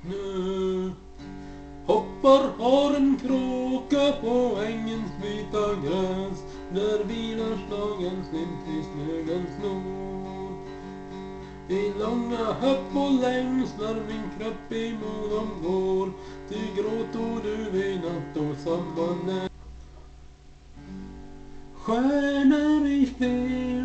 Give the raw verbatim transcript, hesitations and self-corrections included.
snö. Hoppar har en kråka på ängens vita gräs, där vilar slagen slint i snögans snor. I långa höppor längslar min kropp i morgon går, ty gråter du i natt och samma nät. Stjärnor i fel